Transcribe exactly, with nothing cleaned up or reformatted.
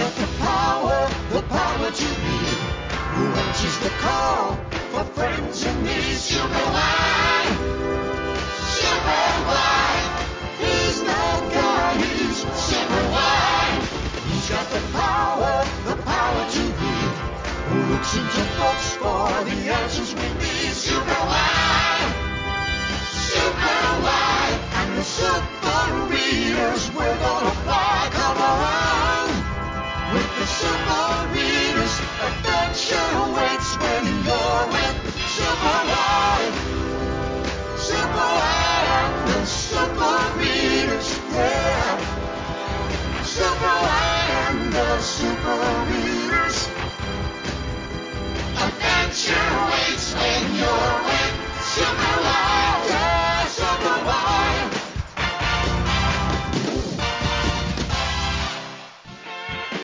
got the power, the power to lead. Who answers the call for friends in need? Super wide, super wide. He's that guy, he's super wide. He's got the power, the power to lead. Who looks into folks'